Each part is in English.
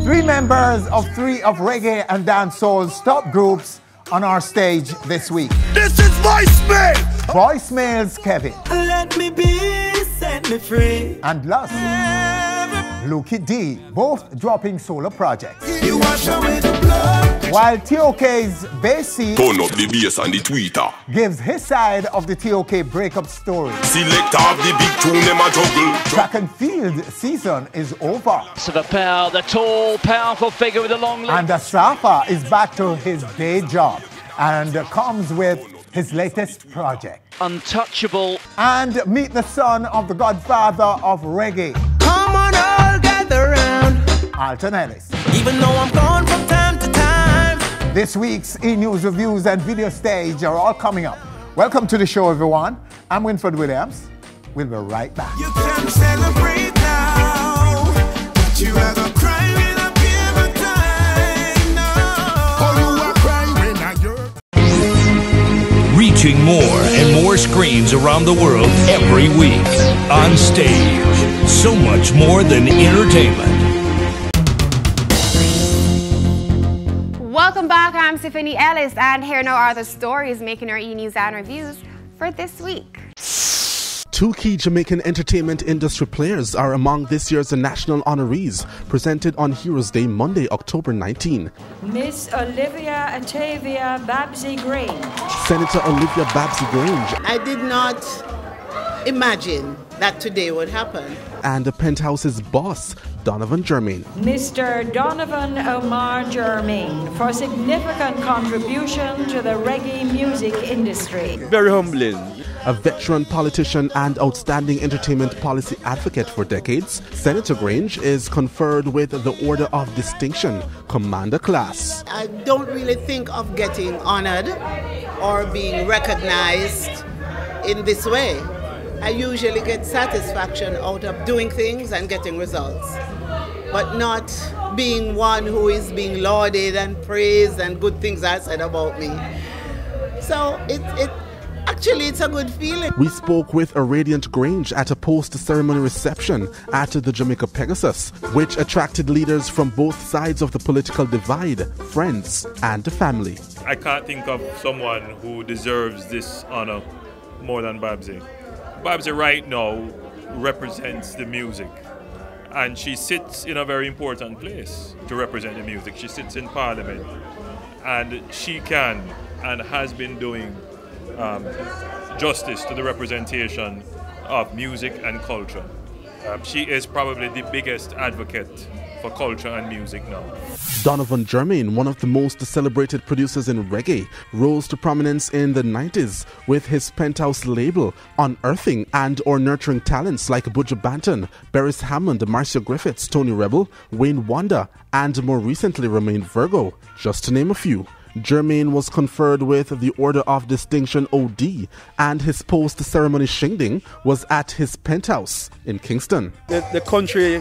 Three members of three of reggae and dancehall's top groups on our stage this week. This is voicemail! Voicemail's Kevin. Let me be, set me free. And Lust. Lucky D, both dropping solo projects. You wash away the blood. While TOK's Bassy Turn up the bass on the Twitter. gives his side of the TOK breakup story. Select off the big tune, them a juggle. Track and field season is over. The power, the tall, powerful figure with a long leg. And Asafa is back to his day job and comes with his latest project. Untouchable. And meet the son of the godfather of reggae, Come on, all gather round. Alton Ellis. Even though I'm gone from time to time. This week's E-News reviews and video stage are all coming up. Welcome to the show, everyone. I'm Winford Williams. We'll be right back. You can celebrate now, but you rather cry when I give a time now. Oh, you are crying when I Reaching more and more screens around the world every week. Onstage. So much more than entertainment. Welcome back, I'm Tiffany Ellis, and here now are the stories making our E-News and reviews for this week. Two key Jamaican entertainment industry players are among this year's national honorees, presented on Heroes Day, Monday, October 19. Miss Olivia Atavia Babsy Grange. Senator Olivia Babsy Grange I did not imagine that today would happen. and the Penthouse's boss, Donovan Germain. Mr. Donovan Omar Germain for significant contribution to the reggae music industry. Very humbling. A veteran politician and outstanding entertainment policy advocate for decades, Senator Grange is conferred with the Order of Distinction, Commander Class. I don't really think of getting honored or being recognized in this way. I usually get satisfaction out of doing things and getting results, but not being one who is being lauded and praised and good things are said about me. So actually it's a good feeling. We spoke with a radiant Grange at a post-ceremony reception at the Jamaica Pegasus, which attracted leaders from both sides of the political divide, friends and family. I can't think of someone who deserves this honor more than Babsy. Babsy right now represents the music, and she sits in a very important place to represent the music. She sits in Parliament, and she can and has been doing justice to the representation of music and culture. She is probably the biggest advocate for culture and music now. Donovan Germain, one of the most celebrated producers in reggae, rose to prominence in the 90s with his Penthouse label, unearthing and or nurturing talents like Buju Banton, Beres Hammond, Marcia Griffiths, Tony Rebel, Wayne Wonder, and more recently Romain Virgo, just to name a few. Germain was conferred with the Order of Distinction OD, and his post-ceremony shingding was at his Penthouse in Kingston. The country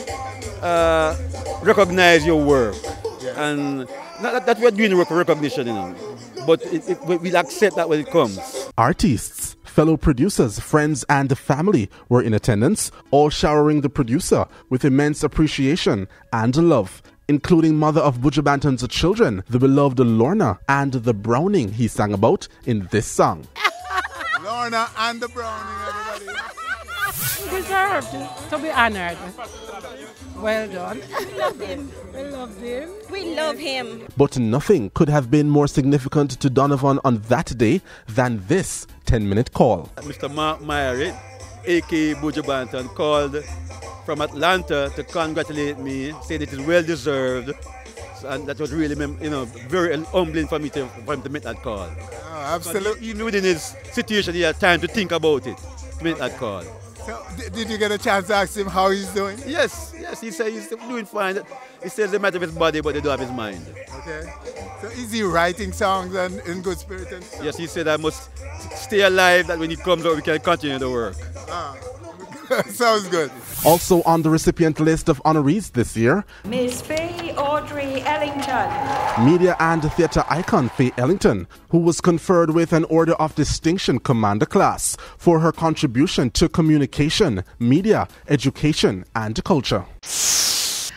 recognize your work, and not that we're doing work for recognition, but we'll accept that when it comes. Artists, fellow producers, friends and family were in attendance, all showering the producer with immense appreciation and love, including mother of Buju Banton's children, the beloved Lorna, and the Browning he sang about in this song. Lorna and the Browning, everybody. Deserved to be honored. Well done. We love him. We love him. We love him. But nothing could have been more significant to Donovan on that day than this 10-minute call. Mr. Mark Myrie, a.k.a. Buju Banton, called from Atlanta to congratulate me, saying it is well deserved, and that was really, very humbling for him to make that call. Oh, absolutely. Even within his situation, he had time to think about it, to make that call. So, did you get a chance to ask him how he's doing? Yes, he said he's doing fine. He says the matter of his body, but they don't have his mind. Okay. So is he writing songs and in good spirit and stuff? Yes, he said I must stay alive, that when he comes out we can continue the work. Sounds good. Also on the recipient list of honorees this year, Miss Faye Audrey Ellington. media and theatre icon Faye Ellington, who was conferred with an Order of Distinction Commander Class for her contribution to communication, media, education and culture.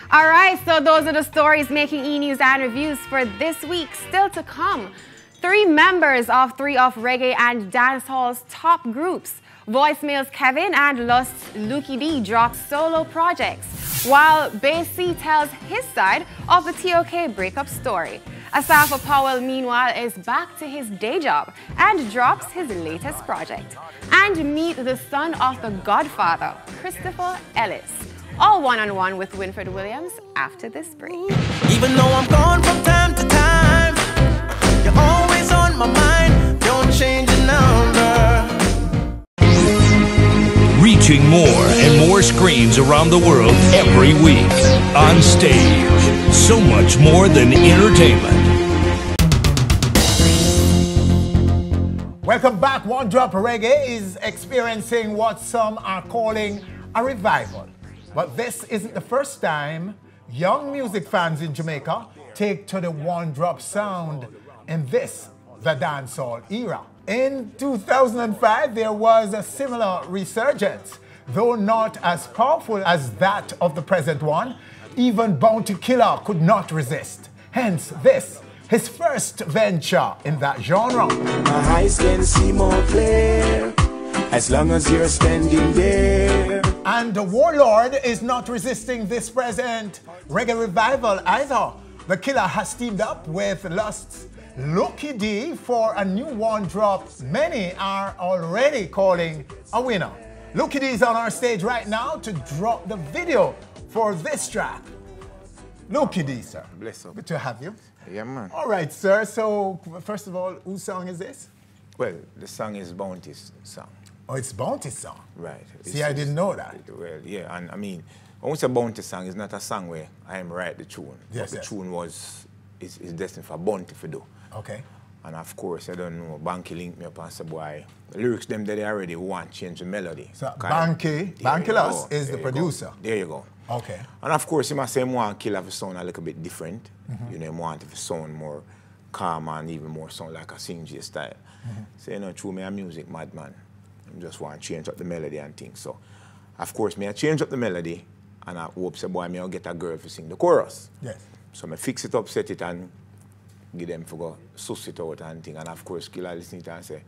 All right, so those are the stories making E-News and Reviews for this week. Still to come, 3 members of 3 of reggae and dancehall's top groups, Voicemail's Kevin and Lust's Lukey D, drop solo projects, while Bass C tells his side of the TOK breakup story. Asafa Powell, meanwhile, is back to his day job and drops his latest project. And meet the son of the Godfather, Christopher Ellis. All one-on-one with Winfred Williams after this break. Even though I'm gone from time to time, you're always on my mind. Don't change your number. Reaching more and more screens around the world every week. On Stage, so much more than entertainment. Welcome back. One Drop Reggae is experiencing what some are calling a revival. But this isn't the first time young music fans in Jamaica take to the One Drop sound in this, the dancehall era. In 2005, there was a similar resurgence, though not as powerful as that of the present one. Even Bounty Killer could not resist. Hence this, his first venture in that genre. My eyes can see more clear as long as you're standing there. And the Warlord is not resisting this present reggae revival either. The Killer has teamed up with Lust's Lukey D for a new One Drop many are already calling a winner. Lukey D is on our stage right now to drop the video for this track. Lukey D, sir. Bless up. Good to have you. Yeah, man. All right, sir. So, first of all, whose song is this? Well, the song is Bounty's song. Oh, it's Bounty's song? Right. See, I didn't know that. Well, yeah, and I mean, when we say Bounty song, it's not a song where I am write the tune. Yes, but the tune is destined for Bounty to do. Okay. And of course, I don't know, Banky linked me up and said, boy, the lyrics them that they already want change the melody. So Banky Lust is the producer. There you go. Okay. And of course, he must say more Killer to sound a little bit different. You know, he want it to sound more calm and even more sound like a Singy style. So, you know, through me a music madman. I just want to change up the melody and things. So, of course, me I change up the melody and I hope say, boy, me I'll get a girl to sing the chorus. Yes. So I fix it up, set it and give them to go suss it out and thing. And of course, Killer listen to it and say,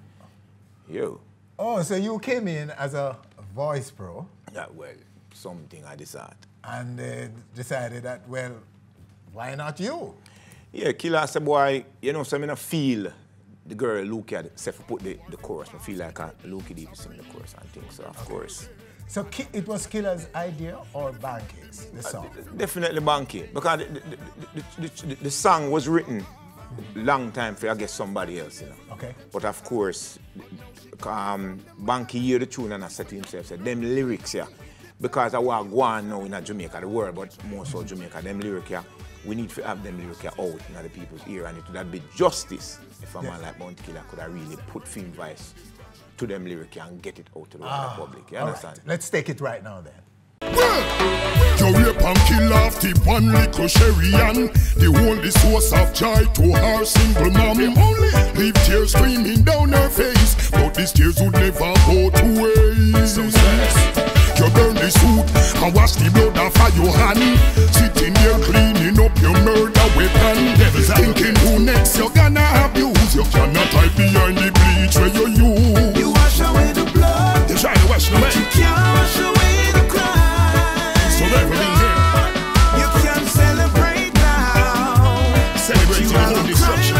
yo. Oh, so you came in as a voice pro. Yeah, well, something I decided. And decided that, well, why not you? Yeah, Killer said, boy, you know, so I feel the girl look at it, say put the chorus. I feel like a Lukey D to sing the chorus and things. So of course. So it was Killer's idea or Banky's, the song? Definitely Banky, because the song was written long time for I guess somebody else, you know. Okay. But of course, Banky hear the tune and I said to himself, said, them lyrics here, because I want to go on now in Jamaica, the world, but more so Jamaica, them lyrics here, we need to have them lyrics here out in the people's ear, and it would have been justice if a man like Bounty Killer could have really put film voice to them lyrics and get it out to the wider public. You understand? Right. Let's take it right now then. You rape and kill off the one little sherry and the only source of joy to her single mom. Leave tears streaming down her face, but these tears would never go to waste. So you burn the suit and wash the blood off of your hand, sitting there cleaning up your murder weapon, thinking who next you're gonna abuse. You cannot hide behind the bleach where you use. You wash away the blood, you try to wash away, you can't wash away the crime. So everything here, you can celebrate now. Celebrate your own destruction.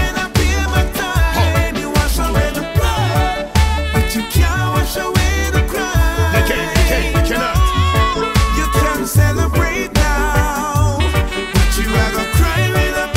You wash away the blood, but you can't wash away the crime. You cannot. You can celebrate now, but you have a crime in a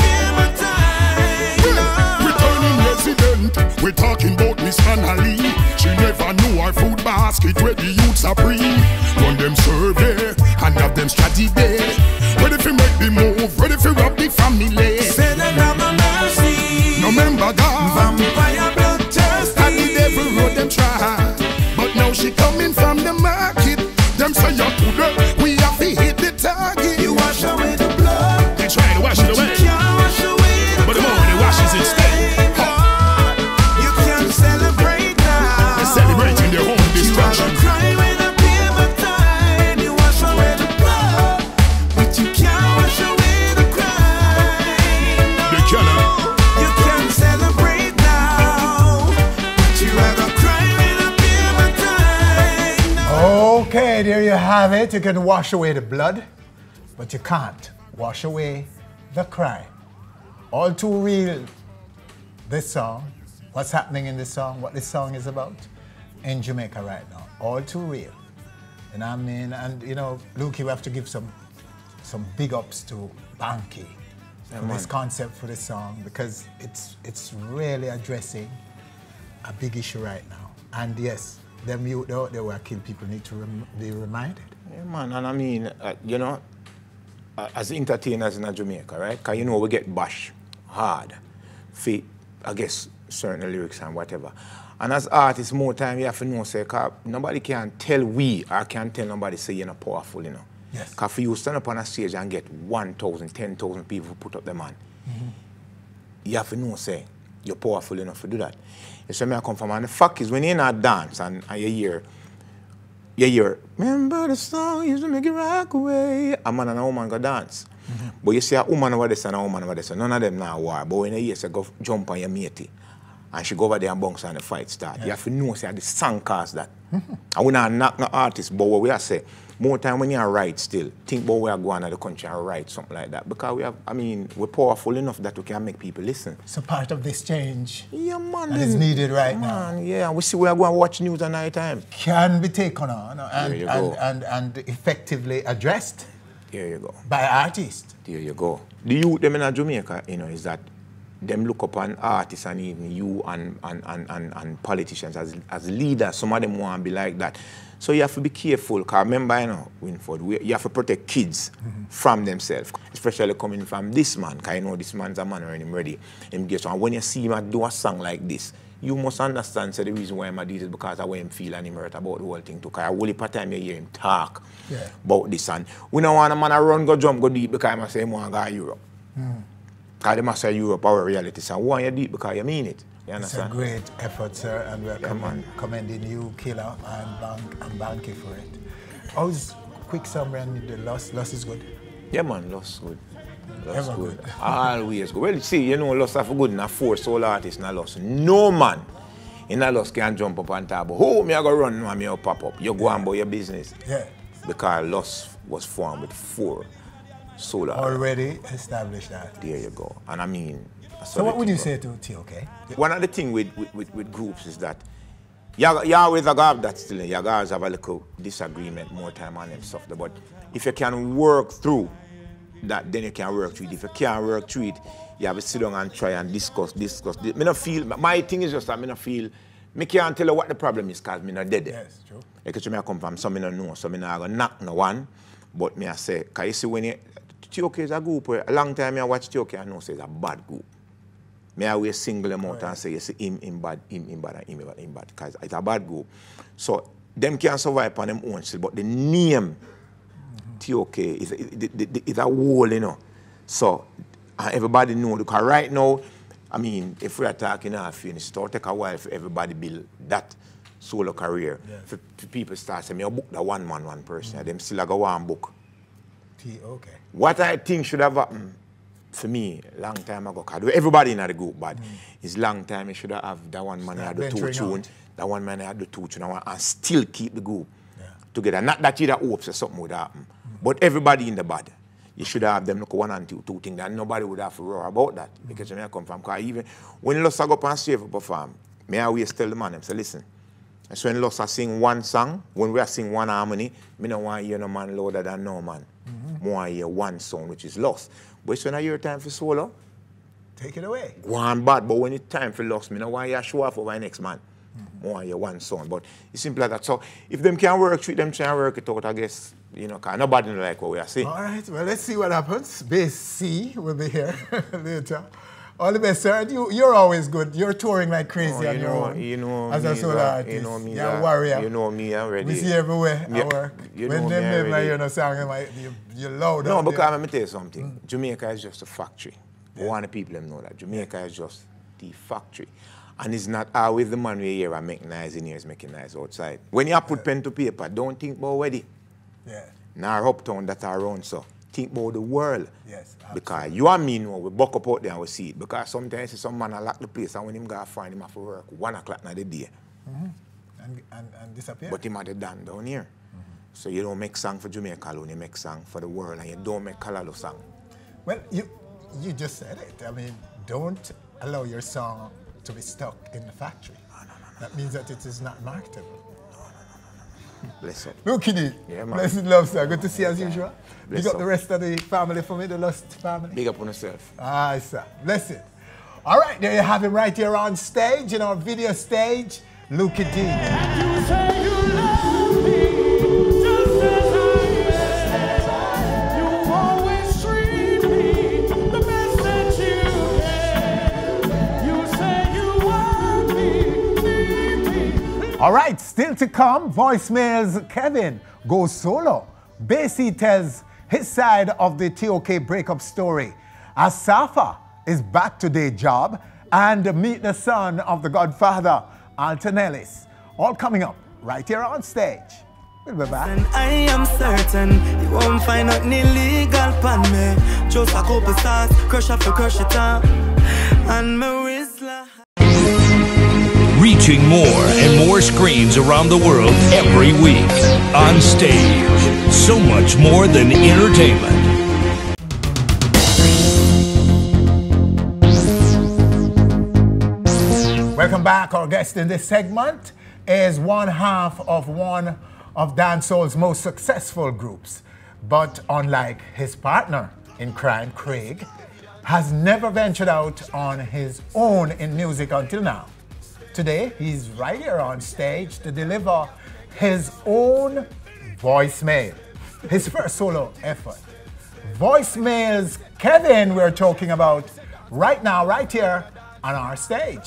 time. Returning resident, we're talking about Miss Annalie. She never knew our food basket where the youths are free. Run them survey and have them strategy there. Ready for make the move, ready for rob the family. Say them have a mercy. No member God, vampire blood thirsty. And the devil wrote them try, but now she coming from the market. Them say you put her, we have to hit the target. You wash away the blood. They try to wash it away, you can't wash away the but the moment it washes it stay. You can celebrate now. They're celebrating their own destruction. you have it. You can wash away the blood, but you can't wash away the crime. All too real, this song, what's happening in this song, what this song is about in Jamaica right now. All too real. You know what I mean? And you know, Luke, we have to give some big ups to Banky for this concept for this song, because it's really addressing a big issue right now. And yes, them youth out there who are killing people need to be reminded. Yeah, man, and I mean, you know, as entertainers in Jamaica, right? Because you know we get bashed hard for, I guess, certain lyrics and whatever. And as artists, more time you have to know, say, cause nobody can tell we or can tell nobody say you're not powerful, you know. Yes. Because for you stand up on a stage and get 1,000, 10,000 people who put up the man, you have to know, say, you're powerful enough to do that. It's where I come from. And the fact is, when you're in a dance and you hear, remember the song used to make it rock away, a man and a woman go dance. But you see a woman over this and a woman over this, none of them now war. But when you hear, say, go jump on your matey, and she go over there and bounce and the fight start, you have to know, say, the song cause that. And we not knock no artist, but what we are say, more time when you are right still, think about where we are going to the country and write something like that. Because we have, I mean, we're powerful enough that we can make people listen. So part of this change that is needed right now. Yeah, we see we are going to watch news at night time. Can be taken on and effectively addressed by artists. There you go. The youth them in Jamaica, you know, is that them look upon artists and even you and politicians as leaders. Some of them want to be like that. So you have to be careful, because remember, you know, Winford, you have to protect kids from themselves, especially coming from this man, because you know this man's a man when him ready. Him gets on. When you see him do a song like this, you must understand, so the reason why I did it is because of what him feel and him hurt about the whole thing too. Because a whole heap of time you hear him talk about this, and we don't want a man to run, go jump, go deep because I say he want to go to Europe. Because they must say Europe our reality, so why you deep because you mean it. You understand? It's a great effort, sir, and we're commending you, Killer, and Banky for it. How's quick summary and the loss? Loss is good? Yeah, man, loss good. Loss Ever good. Always good. Well, see, you know, loss are good, not four soul artists, not loss. No man in a loss can jump up on top. Oh, me I go run, and me I pop up. You go on about your business. Yeah. Because loss was formed with four soul artists. Already established that. There you go. And I mean, so what would you say to TOK? One of the things with groups is that you always have that still. You always have a little disagreement more time on them stuff. But if you can work through that, then you can work through it. If you can't work through it, you have to sit down and try and discuss. Me not feel, my thing is just that me not feel, me can't tell you what the problem is because me not dead there. Yes, true. Like I come from, some me not know, so me not gonna knock no one. But me I say, because you see when you, TOK is a group where a long time I watch TOK, I know say it's a bad group. Me always single them out and say, you see, him bad, him bad, because it's a bad group. So, them can survive on them own still, but the name TOK is a whole, you know. So, everybody know, because right now, I mean, if we are talking half finished, it will take a while for everybody build that solo career. Yeah. For people start saying, I book that one man, one person, and them still go one book. TOK. What I think should have happened, for me, long time ago, because everybody in the group, but it's long time you should have that one man had the two tune, that one man had the two tune, and still keep the group together. Not that you have hopes or something would happen, but everybody in the band, you should have them look one and two things, and nobody would have to roar about that. Because when I come from, because even when Lossa go up and stage for perform, me I always tell the man, say, listen, so when Lossa sing one song, when we are sing one harmony, me don't want to hear no man louder than no man. More hear one song, which is lost. But it's when I hear time for solo, take it away. Go on bad, but when it's time for lost, me know why you show off over the next man. More hear one song. But it's simple like that. So if them can work with them, try and work it out, I guess, you know, because nobody know like what we are saying. All right, well, let's see what happens. Base C will be here later. All the best, sir. You're always good. You're touring like crazy on your own. You know as me, a solo artist. You know me. You're a warrior. You know me already. We see you everywhere at work. You when know them me already. hear no song, you're loud. No, because let me tell you something. Jamaica is just a factory. Yeah. One of the people them know that. Jamaica is just the factory. And it's not always the man we hear and make nice in here is making nice outside. When you put pen to paper, don't think about wedding. Yeah. Now uptown that are around, so think about the world. Yes. Absolutely. Because you and me know we buck up out there and we see it. Because sometimes see some man lock the place and when him go find him have to work 1 o'clock in the day. And disappear. But him had it done down here. So you don't make song for Jamaica alone, you make song for the world, and you don't make Kalalo song. Well, you just said it. I mean, don't allow your song to be stuck in the factory. That means that it is not marketable. Bless up. Look at it. Yeah, man. Blessed love, sir. Good to see you as usual. Bless Big up up. the rest of the family for me, the Lust family. Big up on yourself. Aye, sir. Bless it. All right, there you have him right here on stage, in our video stage, Luka D. All right, still to come, voicemails. Kevin goes solo. Basie tells his side of the TOK breakup story. As Safa is back to day job, and meet the son of the Godfather, Alton Ellis. All coming up right here on stage. We'll be back. And I am certain you won't find nothing illegal pan me. Just a couple stars, crush up to crush it up. And my whistler. Reaching more and more screens around the world every week. On stage, so much more than entertainment. Welcome back. Our guest in this segment is one of dancehall's most successful groups. But unlike his partner in crime, Craig, has never ventured out on his own in music until now. Today, he's right here on stage to deliver his own voicemail, his first solo effort. Voicemails Kevin we're talking about right now, right here on our stage.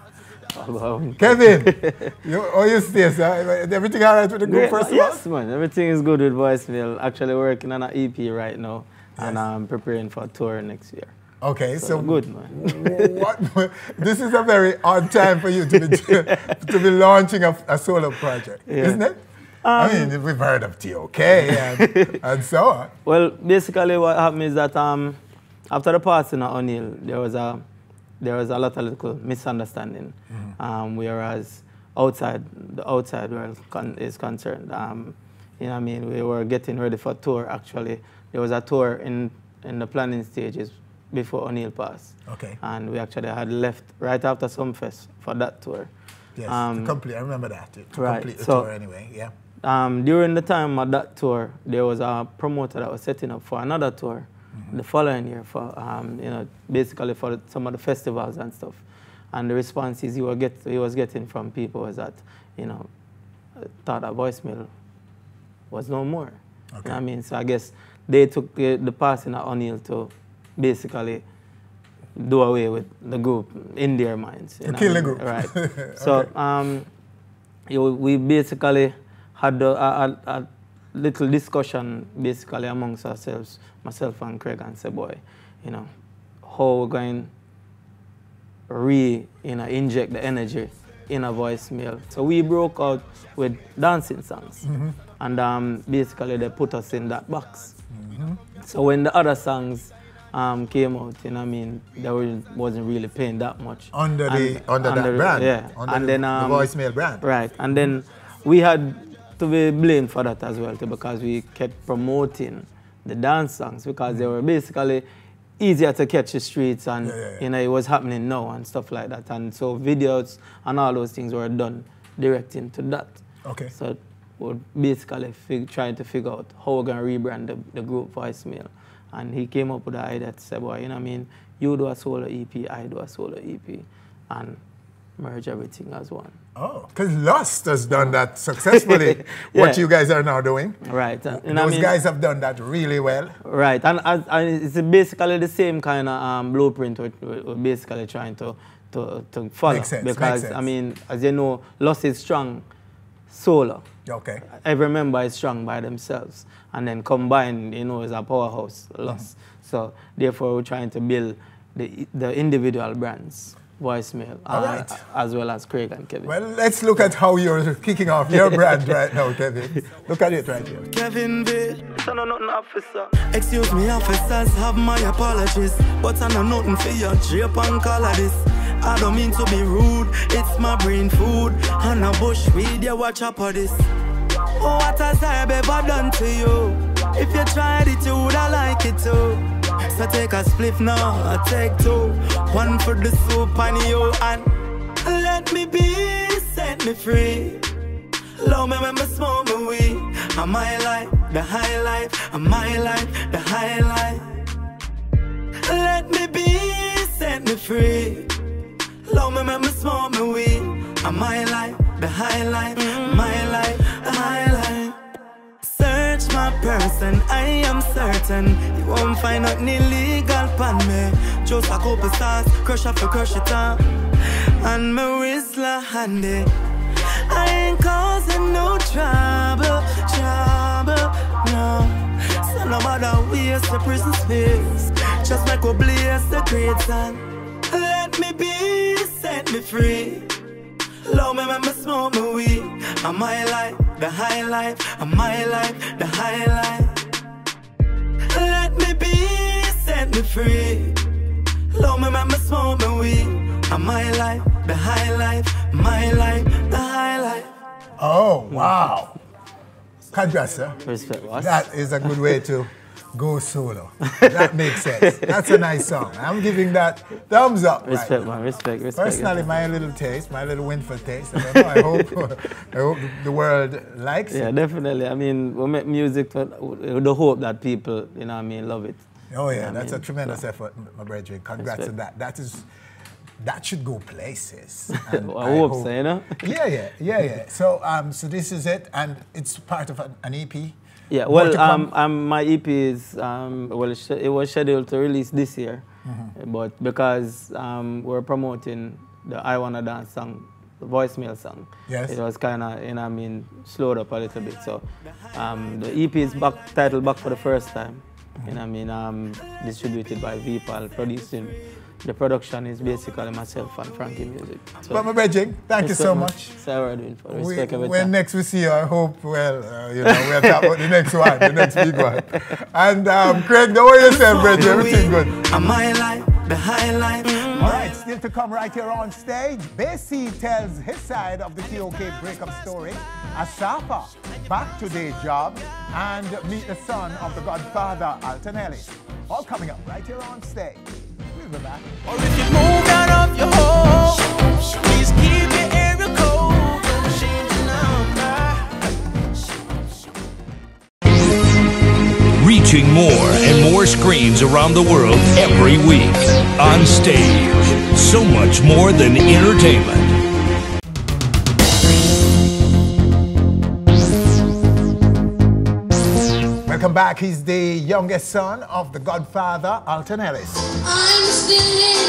Kevin, how you stay, sir? Everything all right with the group, first of all? Yes, man. Everything is good with voicemail. Actually working on an EP right now, and I'm preparing for a tour next year. Okay, so good, man. This is a very odd time for you to be launching a solo project, isn't it? I mean, we've heard of TOK and so on. Well, basically what happened is that after the passing of O'Neill, there was a lot of little misunderstanding. Whereas the outside world is concerned, you know what I mean, we were getting ready for a tour actually. There was a tour in the planning stages before O'Neill passed. Okay. And we actually had left right after Sumfest for that tour. Yes, to complete, I remember that. To complete the so, tour anyway, yeah. During the time of that tour, there was a promoter that was setting up for another tour the following year for, you know, basically for some of the festivals and stuff. And the responses he was getting from people was that, you know, thought that voicemail was no more. Okay. You know what I mean? So I guess they took the passing of O'Neill to basically do away with the group in their minds. To kill the group. Right. So we basically had a little discussion basically amongst ourselves, myself and Craig, and say, boy, you know, how we're going to inject the energy in a voicemail. So we broke out with dancing songs. And basically they put us in that box. So when the other songs came out, you know what I mean, they wasn't really paying that much. Under that brand? Yeah. Under the voicemail brand? Right. And then we had to be blamed for that as well, too, because we kept promoting the dance songs because they were basically easier to catch the streets and you know, it was happening now and stuff like that. And so videos and all those things were done direct into that. Okay. So we're basically trying to figure out how we're going to rebrand the group Voicemail. And he came up with the idea to say, boy, you know what I mean, you do a solo EP, I do a solo EP, and merge everything as one. Oh, because Lust has done that successfully, what you guys are now doing. Right. Those guys have done that really well. Right, and it's basically the same kind of blueprint we're basically trying to follow. Makes sense, because, makes sense. I mean, as you know, Lust is strong solo. Okay. Every member is strong by themselves. And then combined, you know, is a powerhouse, Lust. So therefore, we're trying to build the individual brands. Voicemail, as well as Craig and Kevin. Well, let's look at how you're kicking off your brand right now, Kevin. Look at it right here. Kevin B. Son of nothing, officer. Excuse me, officers, have my apologies. But I know nothing for your drape and color this. I don't mean to be rude, it's my brain food. And a bush weed, you watch out for this. What has I ever done to you? If you tried it, you woulda like it too. So take a spliff now, I take two. One for the soup and you, and let me be, set me free. Love me when me smoke me weed. And my life, the high life. And my life, the high life. Let me be, set me free. Love me when me smoke me weed. And my life, the high life. My life, the high life. Search my person, I am certain you won't find nothing illegal pan me. Just a couple stars, crush up for crush it up. And my whistler handy. I ain't causing no trouble, no. So no matter waste the prison space, just like a blaze the great sun. Let me be, set me free. Love me when me smoke me weed. And my life, the high life. And my life, the high life. Let me be, set me free. Love me when me smoke me weed. And my life, the high life. My life, the high life. Oh, wow. Congrats, sir. Respect, boss. That is a good way to go solo. That makes sense. That's a nice song. I'm giving that thumbs up. Respect, right man. Respect. Personally, my little taste, my little Winford taste. I don't know, I hope the world likes it. Yeah, definitely. I mean, we make music with the hope that people, you know what I mean, love it. Oh, yeah. That's a tremendous effort, my brethren. Congrats on that. That should go places. I hope so, you know? Yeah. So, so this is it, and it's part of an EP? Yeah, well, my EP is, it was scheduled to release this year, but because we're promoting the I Wanna Dance song, the voicemail song, it was kind of, you know what I mean, slowed up a little bit. So the EP is titled Back for the First Time, you know what I mean, distributed by VPAL, producing. The production is basically myself and Frankie Music. So, but my brethren, thank you so much. Sarah doing for respect when next we see you, I hope, well, you know, we'll talk about the next one, the next big one. And Craig, don't worry yourself, brethren, everything good. My life, the high life. All right, still to come right here on stage, Basie tells his side of the TOK breakup story. Asafa, back to day job, and meet the son of the Godfather, Alton Ellis. All coming up right here on stage. We'll be back. Or if you moved out of your home, please keep your area code. Don't change your number. Reaching more and more screens around the world every week. On stage, so much more than entertainment. Welcome back. He's the youngest son of the Godfather, Alton Ellis. I'm still in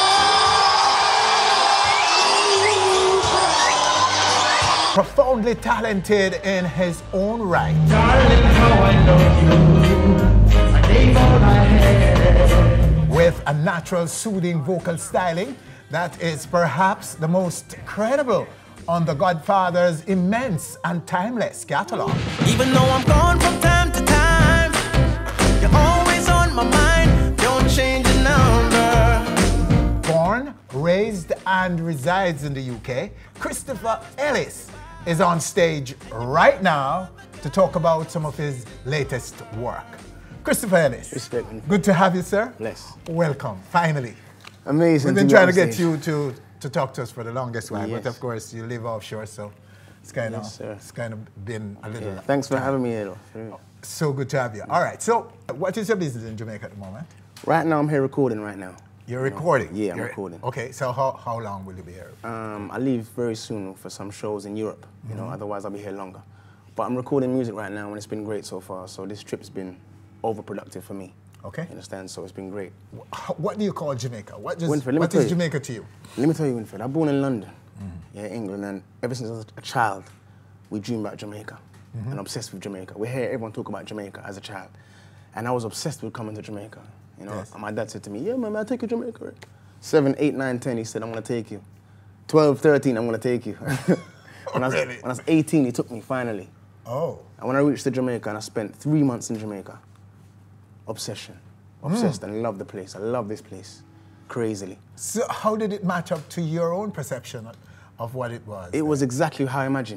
love. Profoundly talented in his own right. Darling, how I love you. I gave all I had. With a natural, soothing vocal styling that is perhaps the most credible on the Godfather's immense and timeless catalog. Even though I'm gone from time to time, you're always on my mind. Don't change your number. Born, raised, and resides in the UK, Christopher Ellis is on stage right now to talk about some of his latest work. Christopher Ellis. Respect me. Good to have you, sir. Bless. Welcome, finally. Amazing. We've been trying to get you to talk to us for the longest while, but of course you live offshore, so it's kind of been a little. Thanks for having me here. So good to have you. All right. So, what is your business in Jamaica at the moment? Right now, I'm here recording right now. You're recording? Yeah, I'm recording. Okay. So, how long will you be here? I leave very soon for some shows in Europe. You know, otherwise I'll be here longer. But I'm recording music right now, and it's been great so far. So this trip's been overproductive for me. Okay. You understand? So it's been great. What do you call Jamaica? Winfred, what is Jamaica to you? Let me tell you, Winfred, I'm born in London, England, and ever since I was a child, we dreamed about Jamaica and obsessed with Jamaica. We hear everyone talk about Jamaica as a child, and I was obsessed with coming to Jamaica. You know, and my dad said to me, yeah, man, I'll take you to Jamaica. Right? 7, 8, 9, 10, he said, I'm going to take you. 12, 13, I'm going to take you. when I was 18, he took me finally. Oh. And when I reached to Jamaica, and I spent 3 months in Jamaica, obsession. Obsessed and love the place. I love this place, crazily. So how did it match up to your own perception of what it was? It was exactly how I imagined.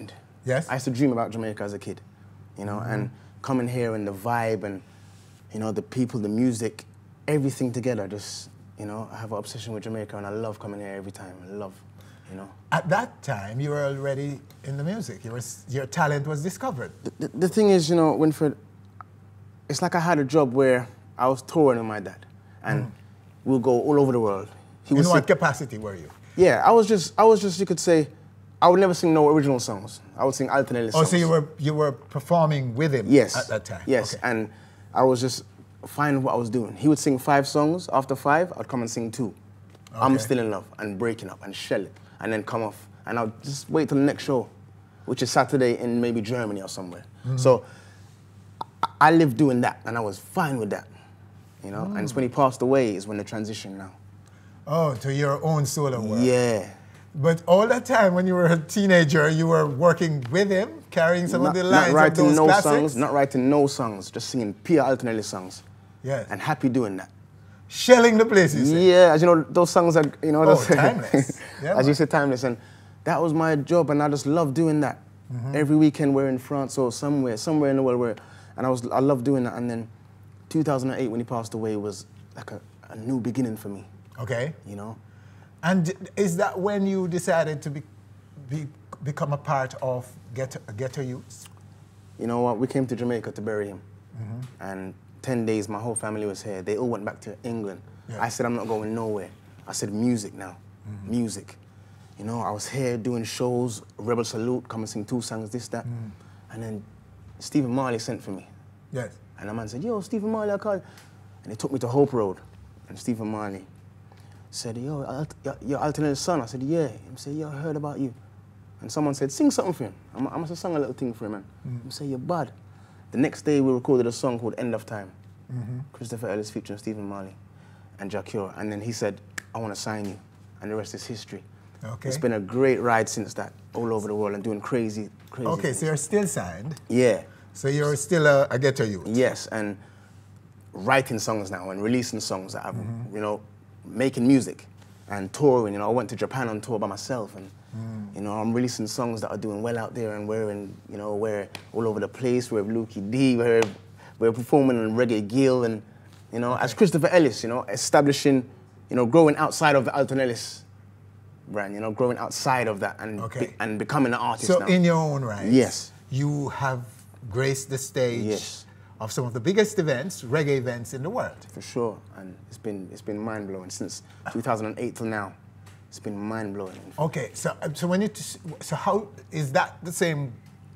Yes. I used to dream about Jamaica as a kid, you know, and coming here and the vibe and, you know, the people, the music, everything together. Just, you know, I have an obsession with Jamaica and I love coming here every time. I love, you know. At that time, you were already in the music. Your talent was discovered. The thing is, you know, Winfred, it's like I had a job where I was touring with my dad, and we'll go all over the world. In what capacity were you? Yeah, I was just, you could say, I would never sing no original songs. I would sing alternate songs. Oh, so you were performing with him at that time? Yes, okay. And I was just finding what I was doing. He would sing 5 songs. After 5, I'd come and sing 2. Okay. I'm Still in Love and Breaking Up and Shell It, and then come off. And I'll just wait till the next show, which is Saturday in maybe Germany or somewhere. So I lived doing that, and I was fine with that, you know. And it's when he passed away is when the transition now. Oh, to your own solo work. Yeah. But all that time when you were a teenager, you were working with him, carrying some of the lines of those classics? Songs, not writing no songs, just singing pure alternate songs. Yes. And happy doing that. Shelling the place, you say? Yeah, as you know, those songs are, you know, timeless. Yeah, as you say, timeless. And that was my job, and I just love doing that. Every weekend we're in France or somewhere in the world and I love doing that. And then 2008 when he passed away was like a new beginning for me. Okay. You know? And is that when you decided to become a part of Ghetto Youths? You know what? We came to Jamaica to bury him. And 10 days, my whole family was here. They all went back to England. Yeah. I said, I'm not going nowhere. I said, music now. Music. You know, I was here doing shows, Rebel Salute, come and sing 2 songs, this, that. And then Stephen Marley sent for me. Yes. And the man said, yo, Stephen Marley, I called. And he took me to Hope Road. And Stephen Marley said, yo, your alternate son. I said, yeah. He said, yo, I heard about you. And someone said, sing something for him. I must have sung a little thing for him, man. He said, you're bad. The next day, we recorded a song called End of Time. Christopher Ellis featuring Stephen Marley and Jacure. And then he said, I want to sign you. And the rest is history. Okay. It's been a great ride since that, all over the world and doing crazy Okay, things. so you're still signed? Yeah. So you're still a Ghetto Youth? Yes, and writing songs now and releasing songs that I'm, you know, making music and touring. You know, I went to Japan on tour by myself, and you know, I'm releasing songs that are doing well out there, and we're in, you know, we're all over the place. We're Lukey D, we're performing in Reggae Gill, and you know, as Christopher Ellis, you know, establishing, you know, growing outside of the Alton Ellis brand, you know, growing outside of that and and becoming an artist so now. In your own right, yes, you have graced the stage of some of the biggest events, reggae events in the world. For sure, and it's been mind blowing since 2008 till now. It's been mind blowing. Okay, so when so how is that the same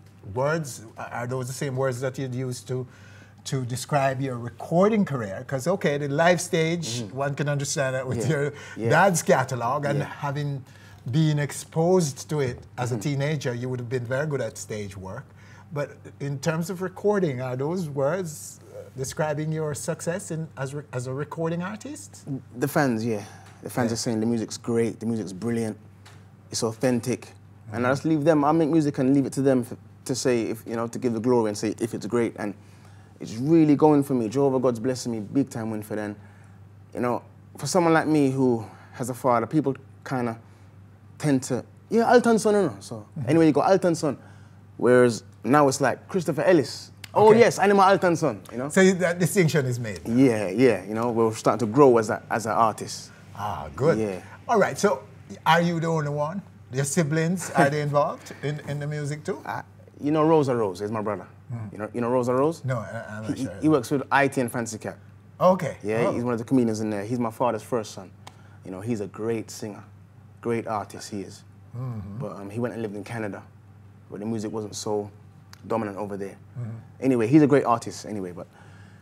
words? Are those the same words that you'd use to describe your recording career? Because okay, the live stage, one can understand that with your dad's catalog and having been exposed to it as a teenager, you would have been very good at stage work. But in terms of recording, are those words describing your success as a recording artist? The fans, the fans are saying the music's great, the music's brilliant, it's authentic, and I just leave them. I make music and leave it to them to say, if you know, to give the glory and say if it's great. And it's really going for me. Jehovah God's blessing me big time, Winfred. And you know, for someone like me who has a father, people kind of tend to, Alton son, no. So anyway, you go Alton son. Whereas now it's like Christopher Ellis. Oh yes, I'm Alton son. You know. So that distinction is made. Yeah. You know, we're starting to grow as an artist. Ah, good. Yeah. All right. So, are you the only one? Your siblings, are they involved in the music too? You know, Rosa Rose is my brother. You know Rosa Rose? No, I'm not sure. He works with IT and Fancy Cat. Okay. Yeah, he's one of the comedians in there. He's my father's first son. You know, he's a great singer, great artist. He is. But he went and lived in Canada, where the music wasn't so dominant over there. Anyway, he's a great artist. Anyway, but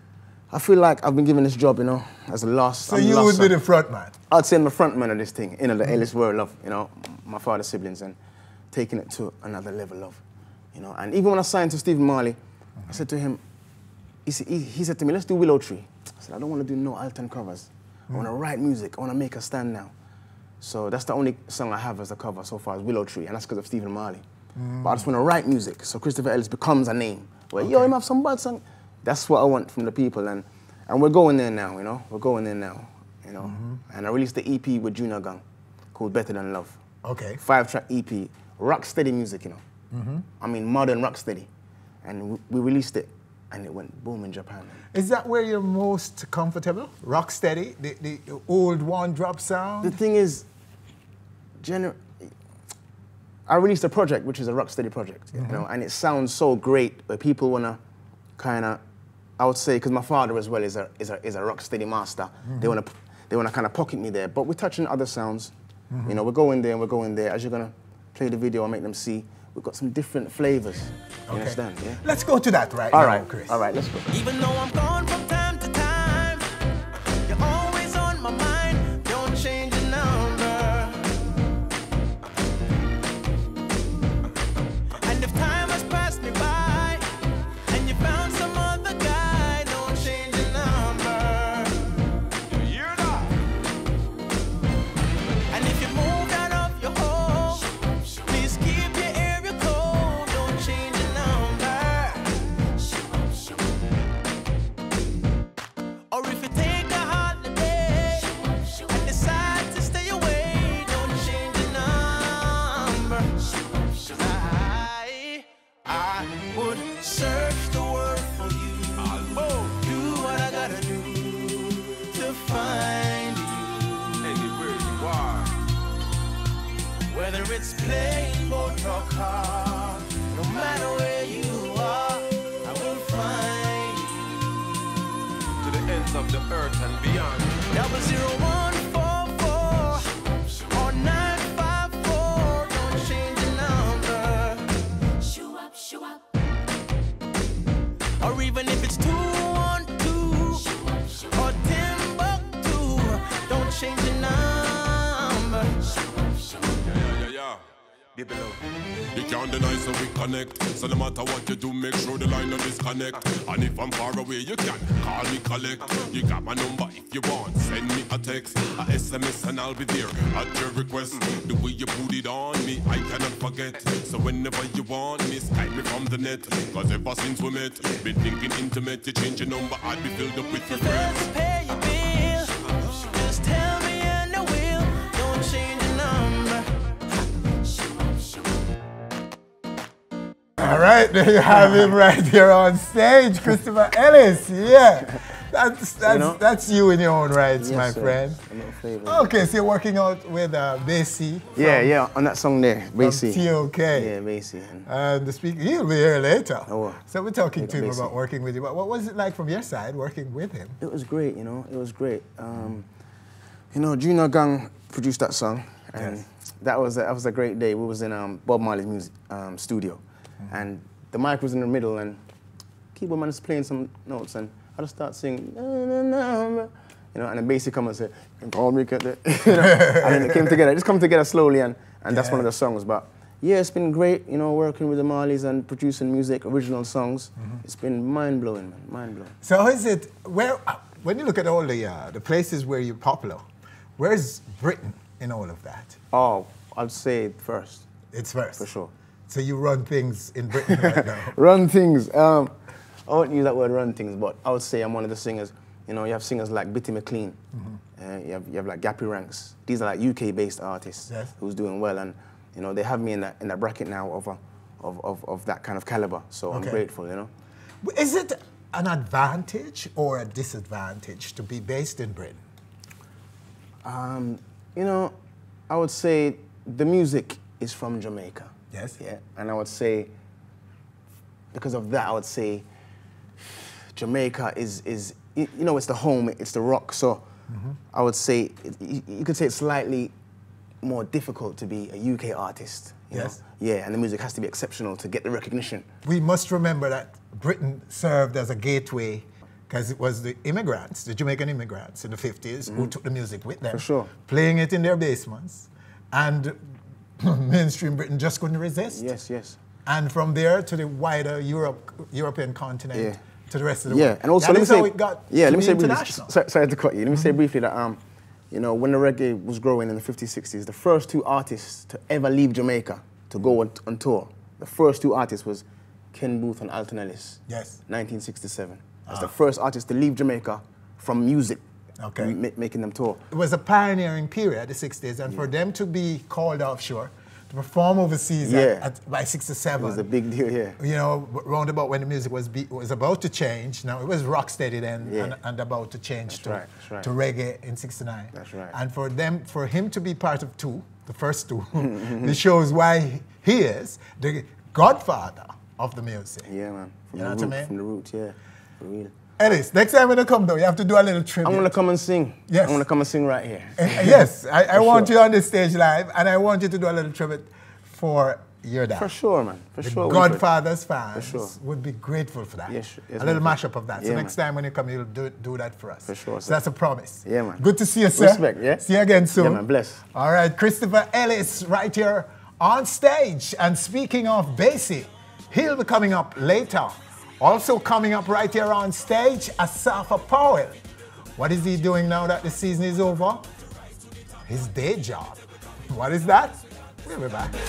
I feel like I've been given this job, you know, as a last. So you would be the front man? I'd say I'm the front man of this thing, you know, the Ellis world of, you know, my father's siblings, and taking it to another level of, you know. And even when I signed to Stephen Marley, I said to him, he said to me, let's do Willow Tree. I said, I don't want to do no Alton covers. I want to write music. I want to make a stand now. So that's the only song I have as a cover so far is Willow Tree, and that's because of Stephen Marley. But I just want to write music, so Christopher Ellis becomes a name. Where, yo, him have some bad song. That's what I want from the people, and we're going there now, you know. We're going there now, you know. And I released the EP with Junior Gang called Better Than Love. Okay. 5-track EP, rock steady music, you know. I mean, modern rocksteady. And we released it, and it went boom in Japan. Is that where you're most comfortable? Rocksteady, the old one-drop sound? The thing is, I released a project, which is a rocksteady project, you know, and it sounds so great, but people wanna kind of, I would say, because my father as well is a rocksteady master, they wanna kind of pocket me there. But we're touching other sounds, you know, we're going there and we're going there. As you're gonna play the video and make them see, we've got some different flavors. You understand? Yeah. Let's go to that right All now, right, Chris. all right, let's go. Even though I'm gone from time to time, you're always on my mind. Don't change your number. And if time has passed me by, and you found some other guy, don't change your number. You hear that? And if you moved out of your home, please keep your area cold. Don't change your number. Or if you take a holiday and decide to stay away, don't change your number. I would search the world for you. Do what I gotta do to find you. Anywhere you are. Whether it's playing boat or car, no matter where you are, I will find you. To the ends of the earth and beyond. 00144 or 954. Don't change your number. Show up, show up. Or even if it's 212 or Timbuktu, don't change your number. You can't deny, so we connect. So no matter what you do, make sure the line don't disconnect. And if I'm far away, you can call me collect. You got my number if you want. Send me a text, a SMS, and I'll be there at your request. The way you put it on me, I cannot forget. So whenever you want me, Skype me from the net. Cause ever since we met, been thinking intimate. You change your number, I'd be filled up with regrets. Pay your bill. Just tell me and I will. Don't change your number. All right, there you have him right here on stage, Christopher Ellis. Yeah, that's you in your own rights, my friend. Okay, so you're working out with Basie. Yeah, on that song there, Basie. TOK. Yeah, Basie. And the speaker, he'll be here later. So we're talking to him about working with you. But what was it like from your side, working with him? It was great, you know, it was great. You know, Junior Gang produced that song, and that was a great day. We was in Bob Marley's music studio. And the mic was in the middle, and keyboard man is playing some notes, and I just start singing, you know, and then Basie come and say, call me, you know, and then it came together. It just come together slowly, and that's one of the songs. But yeah, it's been great, you know, working with the Marleys and producing music, original songs. It's been mind-blowing, man, mind-blowing. So how is it, when you look at all the places where you're popular, where's Britain in all of that? Oh, I'd say first. It's first? For sure. So you run things in Britain right now? Run things. I wouldn't use that word run things, but I would say I'm one of the singers. You know, you have singers like Bitty McLean. You have like Gappy Ranks. These are like UK-based artists who's doing well, and you know they have me in that bracket now of that kind of caliber. So I'm grateful. You know. Is it an advantage or a disadvantage to be based in Britain? You know, I would say the music is from Jamaica. Yes. Yeah, and I would say, because of that, I would say Jamaica is you know, it's the home, it's the rock. So I would say, you could say it's slightly more difficult to be a UK artist. You know? Yeah, and the music has to be exceptional to get the recognition. We must remember that Britain served as a gateway because it was the immigrants, the Jamaican immigrants in the 50s who took the music with them. For sure. Playing it in their basements. And mainstream Britain just couldn't resist. Yes. And from there to the wider European continent to the rest of the world. And also that let me is say, how it got let me say international. Sorry to cut you. Let me say briefly that you know, when the reggae was growing in the 50s, 60s, the first two artists to ever leave Jamaica to go on tour, the first two artists was Ken Booth and Alton Ellis. Yes. 1967. That's the first artist to leave Jamaica from music. Making them tour. It was a pioneering period, the 60s, and for them to be called offshore, to perform overseas by 67. It was a big deal, yeah. You know, round about when the music was about to change. Now, it was rocksteady then and about to change to reggae in 69. That's right. And for him to be part of two, the first two, this shows why he is the godfather of the music. Yeah, man. You know what I mean? From the roots, yeah. For real. Ellis, next time when you come though, you have to do a little tribute. I'm going to come and sing. Yes. I'm going to come and sing right here. Yes, I want you on the stage live, and I want you to do a little tribute for your dad. For sure, man. For sure. Godfather's fans would be grateful for that. Yes, a little mashup of that. Yeah, so next time when you come, you'll do that for us. For sure, So that's a promise. Yeah, man. Good to see you, sir. Respect, yeah? See you again soon. Yeah, man. Bless. All right, Christopher Ellis right here on stage. And speaking of Basie, he'll be coming up later. Also coming up right here on stage, Asafa Powell. What is he doing now that the season is over? His day job. What is that? We'll be back.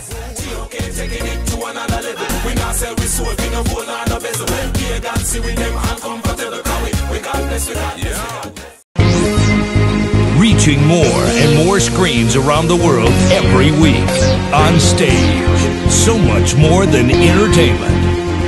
Reaching more and more screens around the world every week. On stage, so much more than entertainment.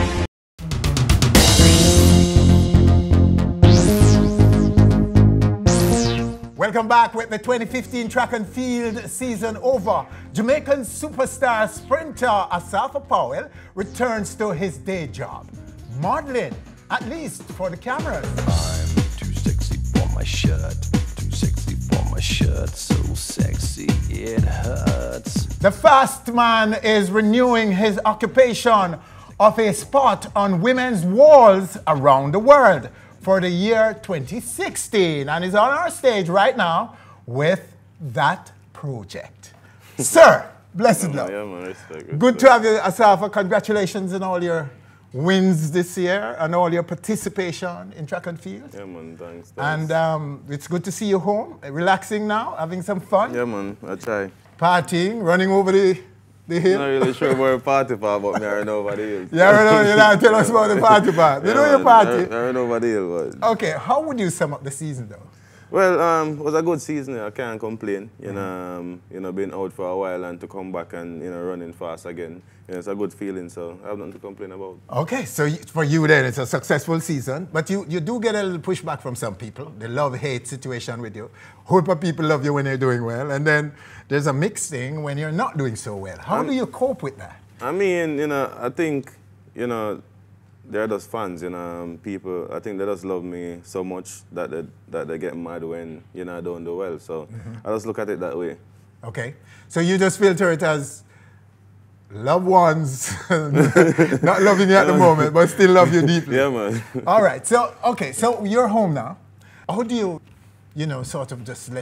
Welcome back with the 2015 track and field season over. Jamaican superstar sprinter Asafa Powell returns to his day job, modeling, at least for the cameras. I'm too sexy for my shirt, too sexy for my shirt, so sexy it hurts. The fast man is renewing his occupation of a spot on women's walls around the world for the year 2016, and is on our stage right now with that project. Sir, blessed love. Yeah, man, respect. Good to have you, Asafa. Congratulations on all your wins this year and all your participation in track and field. Yeah, man, thanks. And it's good to see you home, relaxing now, having some fun. Yeah, man, I try. Partying, running over the hill. Not really sure where the party part, but me I know over the hill. Yeah, you know, tell us about the party part. You know your party. I know over the hill, but... Okay, how would you sum up the season, though? Well, it was a good season. I can't complain. You know, been out for a while and to come back and running fast again. It's a good feeling. So I have nothing to complain about. Okay, so for you then, it's a successful season, but you do get a little pushback from some people. The love-hate situation with you. Whole lot of people love you when you're doing well, and then there's a mixed thing when you're not doing so well. How do you cope with that? I mean, I think, they're just fans, people, I think they just love me so much that they get mad when, I don't do well. So I just look at it that way. Okay. So you just filter it as loved ones, not loving you at the moment, but still love you deeply. Yeah, man. All right. So, okay. So you're home now. How do you, sort of just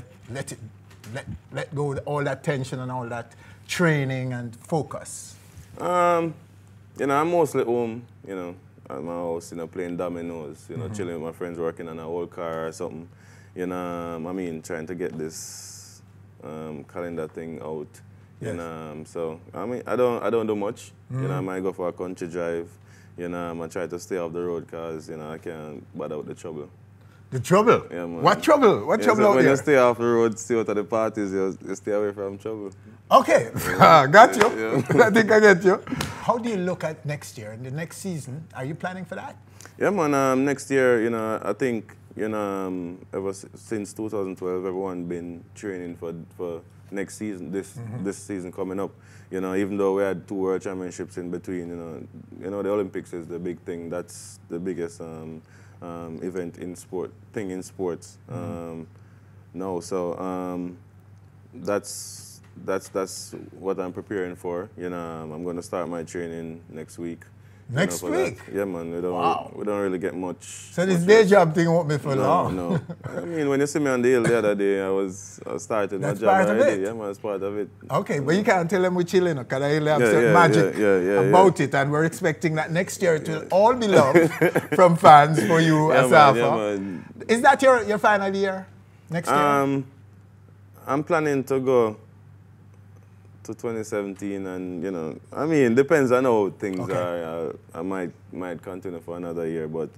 let go of all that tension and all that training and focus? I'm mostly home, at my house, playing dominoes, chilling with my friends, working on an old car or something. Trying to get this calendar thing out. Yes. So I don't do much. I might go for a country drive. I try to stay off the road because I can't bother with the trouble. The trouble? Yeah, man. What trouble? What trouble so out when there? you stay off the road, stay out of the parties, you stay away from trouble. Okay, got you. Yeah. I think I get you. How do you look at next year and the next season? Are you planning for that? Yeah, man. Next year, I think, ever since 2012, everyone been training for next season, this season coming up. Even though we had 2 World Championships in between, the Olympics is the big thing. That's the biggest event in sports. No, so that's what I'm preparing for. I'm going to start my training next week. Next week? Yeah, man. We don't really get much. So this day job thing won't be for long? No. When you see me on the hill the other day, I was starting my job already. Yeah, man, it's part of it. Okay, but you can't tell them we're chilling, because I have certain magic about it, and we're expecting that next year it will all be love from fans for you, Asafa. Is that your final year next year? I'm planning to go to 2017, and depends on how things are. I might continue for another year, but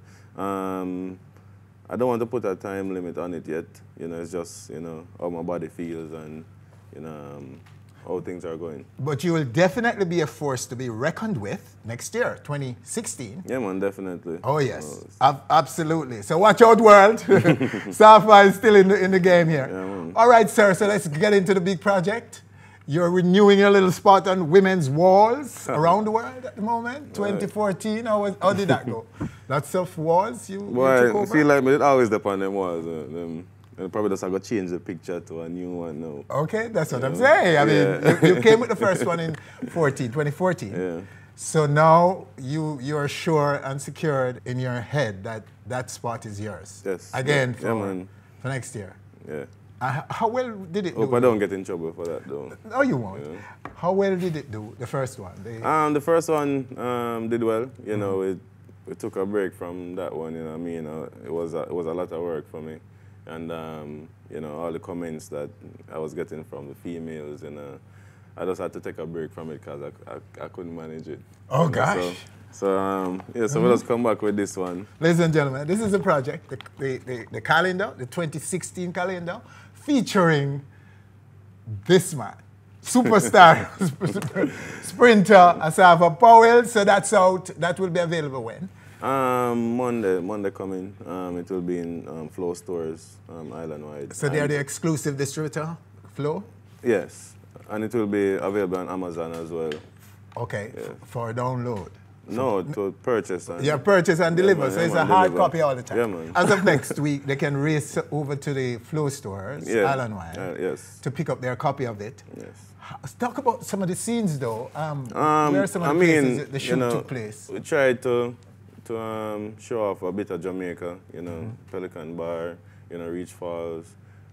I don't want to put a time limit on it yet. It's just how my body feels and how things are going. But you will definitely be a force to be reckoned with next year, 2016. Yeah, man, definitely. Oh, yes. Absolutely. So watch out, world. Safa is still in the game here. Yeah, man. All right, sir. So let's get into the big project. You're renewing your little spot on women's walls around the world at the moment. 2014, how did that go? Lots of walls you took Well, I over? feel like it always depend on them walls. Probably just I got to change the picture to a new one now. Okay, that's what I'm saying. I mean, you came with the first one in 2014. Yeah. So now you're sure and secured in your head that that spot is yours. Yes. Again Yeah, man. for next year. Yeah. How well did it do? Hope I don't get in trouble for that though. No, you won't. Yeah. How well did it do, the first one? The first one did well. You know, it took a break from that one. You know what I mean? It was a lot of work for me. And, you know, all the comments that I was getting from the females, you know, I just had to take a break from it because I couldn't manage it. Oh, gosh. So we'll just come back with this one. Ladies and gentlemen, this is the project, the calendar, the 2016 calendar, featuring this man, superstar sprinter Asafa Powell. So that's out. That will be available when? Monday coming. It will be in Flow stores island-wide. So they are the exclusive distributor, Flow? Yes, and it will be available on Amazon as well. Okay, yes. For download? No, to purchase. Yeah, purchase and deliver, man, so it's a hard copy all the time. Yeah, man. As of next week, they can race over to the Flow stores, island-wide, yes. to pick up their copy of it. Yes. Let's talk about some of the scenes, though. Where are some of the places that the shoot took place? We tried to show off a bit of Jamaica, you know, Pelican Bar, you know, Reach Falls,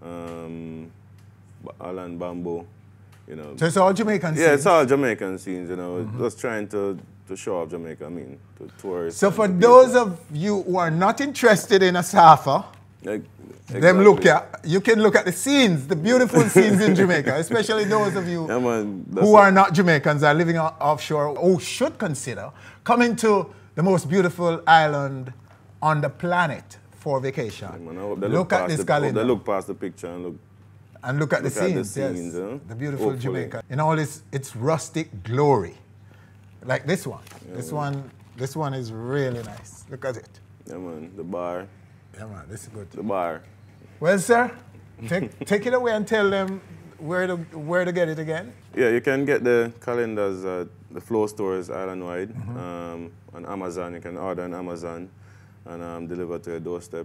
Island Bamboo, you know. So it's all Jamaican scenes? Yeah, it's all Jamaican scenes, you know. Just trying to show off Jamaica, I mean, to tourists. So for those of you who are not interested in Asafa, them look at, you can look at the scenes, the beautiful scenes in Jamaica, especially those of you who are not Jamaicans, are living offshore, who should consider coming to the most beautiful island on the planet for vacation. Yeah, man, look at this calendar. They look past the picture and look at the scenes, yes. The beautiful Jamaica. In all its rustic glory. Like this one. Yeah, this one is really nice. Look at it. Yeah, man. The bar. Yeah, man. This is good. The bar. Well, sir, take it away and tell them where to get it again. Yeah, you can get the calendars at the Flow stores island-wide. On Amazon. You can order on Amazon and deliver to your doorstep.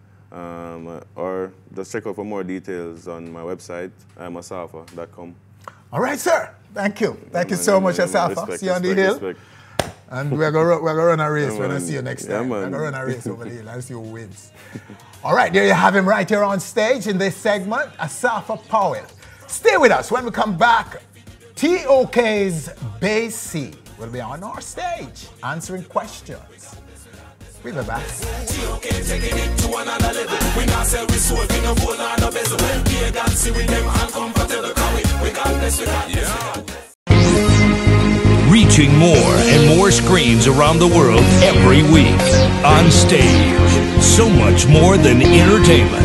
Or just check out for more details on my website, imasafa.com. All right, sir. Thank you. Thank you so much, Asafa. See you on the hill. Respect. And we're going to run a race when I see you next time. We're going to run a race over the hill and see who wins. All right, there you have him right here on stage in this segment, Asafa Powell. Stay with us. When we come back, TOK's Bass C will be on our stage answering questions. We'll be back. TOK taking it to another level. We not sell we sold, we no gold and no bezel. Well, be a dance with them uncomfortable. We got this, we got this. Reaching more and more screens around the world every week. On stage, so much more than entertainment.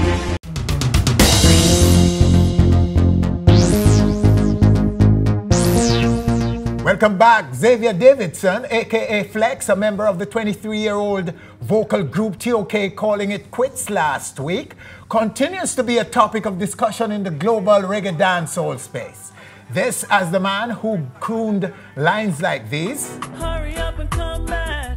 Welcome back. Xavier Davidson, a.k.a. Flex, a member of the 23-year-old vocal group TOK calling it quits last week, continues to be a topic of discussion in the global reggae dancehall space. This as the man who crooned lines like these. Hurry up and come back.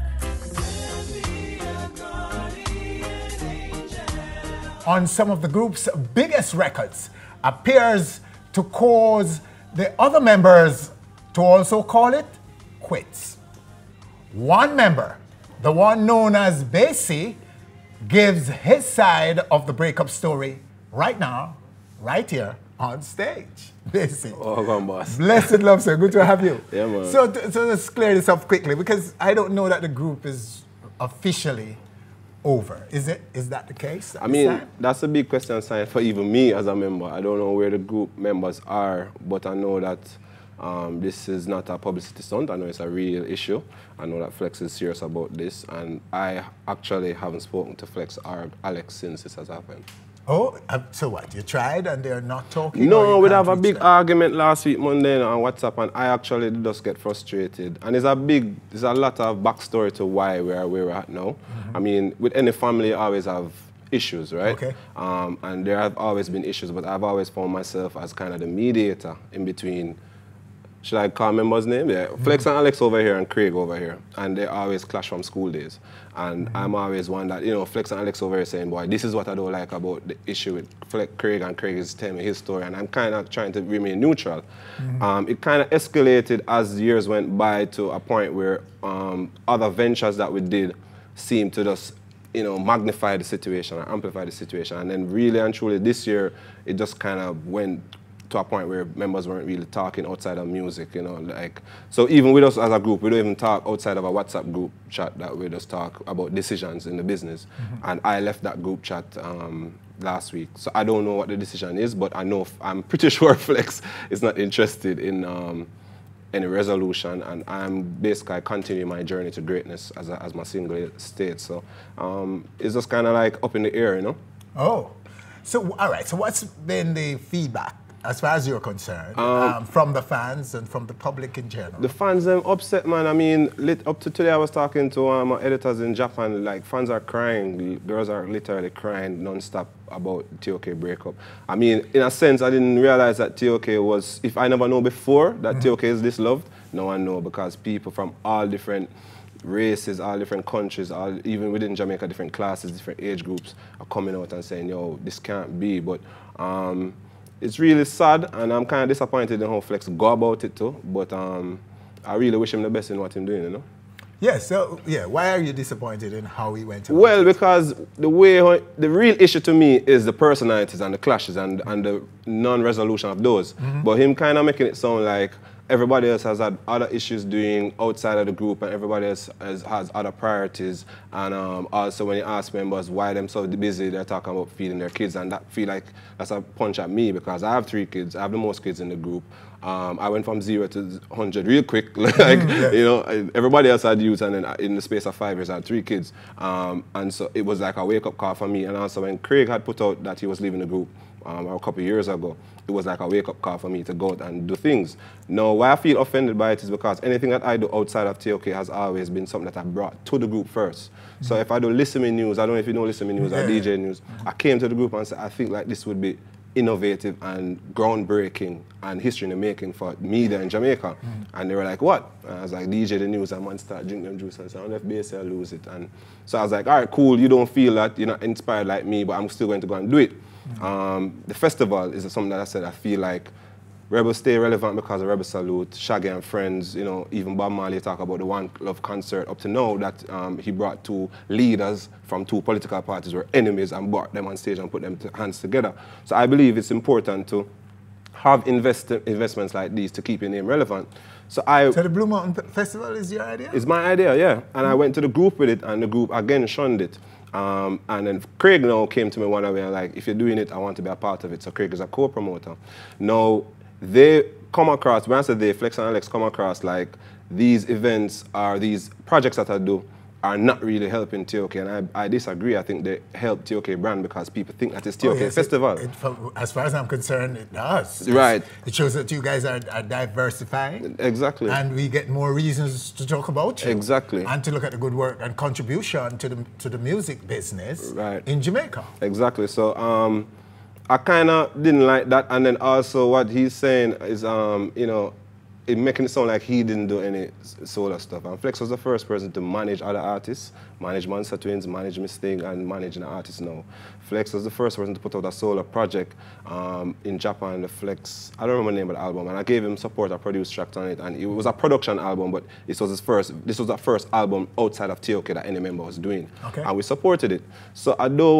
On some of the group's biggest records, appears to cause the other members to also call it quits. One member, the one known as Bassy, gives his side of the breakup story right now, right here on stage. Bassy. Oh, come on, boss. Blessed love, sir. Good to have you. Yeah, man. So let's clear this up quickly, because I don't know that the group is officially over. Is that the case? I mean, that's a big question sign for even me as a member. I don't know where the group members are, but I know that this is not a publicity stunt. I know it's a real issue. I know that Flex is serious about this, and I actually haven't spoken to Flex or Alex since this has happened. Oh, so what? You tried and they're not talking? No, we'd have a big argument last week Monday on WhatsApp, and I actually just get frustrated. And there's a lot of backstory to why we're where we're at now. I mean, with any family, you always have issues, right? Okay. And there have always been issues, but I've always found myself as kind of the mediator in between. Should I call members' name? Yeah. Flex and Alex over here and Craig over here. And they always clash from school days. And I'm always one that, you know, Flex and Alex over here saying, boy, this is what I don't like about the issue with Craig, and Craig is telling me his story, and I'm kind of trying to remain neutral. It kind of escalated as years went by to a point where other ventures that we did seemed to just, you know, magnify the situation or amplify the situation. And then really and truly this year, it just kind of went to a point where members weren't really talking outside of music, you know, like, so even with us as a group, we don't even talk outside of a WhatsApp group chat that we just talk about decisions in the business. And I left that group chat last week. So I don't know what the decision is, but I know, I'm pretty sure Flex is not interested in any resolution, and I'm basically continuing my journey to greatness as my single states. So it's just kind of like up in the air, you know? Oh, so all right, so what's been the feedback as far as you're concerned, from the fans and from the public in general? The fans are upset, man. I mean, up to today I was talking to my editors in Japan, like fans are crying, girls are literally crying non-stop about TOK breakup. I mean, in a sense, I didn't realize that TOK was, if I never know before that TOK is this loved, now I know, because people from all different races, all different countries, even within Jamaica, different classes, different age groups are coming out and saying, yo, this can't be. But it's really sad, and I'm kind of disappointed in how Flex go about it too, but I really wish him the best in what he's doing, you know? Yeah, so, yeah, why are you disappointed in how he went about Well, it? because the real issue to me is the personalities and the clashes and the non-resolution of those. But him kind of making it sound like everybody else has had other issues doing outside of the group, and everybody else has other priorities. And also when you ask members why they're so busy, they're talking about feeding their kids, and that feel like that's a punch at me, because I have 3 kids. I have the most kids in the group. I went from 0 to 100 real quick. Like, you know, everybody else had youth, and then in the space of 5 years, I had 3 kids. And so it was like a wake-up call for me. And also when Craig had put out that he was leaving the group a couple of years ago, it was like a wake-up call for me to go out and do things. Now, why I feel offended by it is because anything that I do outside of TOK has always been something that I brought to the group first. So if I do Listen Me News, I don't know if you know Listen Me News or DJ News, I came to the group and said, I think like this would be innovative and groundbreaking and history in the making for media in Jamaica. And they were like, what? And I was like, DJ the news, and man start drinking them juice and say, if BSL lose it. And so I was like, all right, cool, you don't feel that, you're not inspired like me, but I'm still going to go and do it. The festival is something that I said I feel like Rebel stay relevant because of Rebel Salute, Shaggy and Friends, you know, even Bob Marley talk about the One Love concert up to now that he brought 2 leaders from 2 political parties who were enemies and brought them on stage and put them hands together. So I believe it's important to have investments like these to keep your name relevant. So the Blue Mountain Festival is your idea? It's my idea, yeah. And I went to the group with it, and the group again shunned it. And then Craig now came to me one day and like, if you're doing it, I want to be a part of it. So Craig is a co-promoter. Now, they come across, when I said they, Flex and Alex come across like these events or these projects that I do are not really helping TOK, and I disagree. I think they help TOK brand because people think that it's TOK festival. As far as I'm concerned, it does. Right. It shows that you guys are diversifying. Exactly. And we get more reasons to talk about you. Exactly. And to look at the good work and contribution to the music business in Jamaica. Exactly. So I kind of didn't like that. And then also what he's saying is, you know, it making it sound like he didn't do any solo stuff. And Flex was the first person to manage other artists, manage Monster Twins, manage Mistake, and manage an artist now. Flex was the first person to put out a solo project in Japan, the Flex, I don't remember the name of the album, and I gave him support, I produced tracks on it, and it was a production album, but this was the first album outside of TOK that any member was doing. Okay. And we supported it. So I don't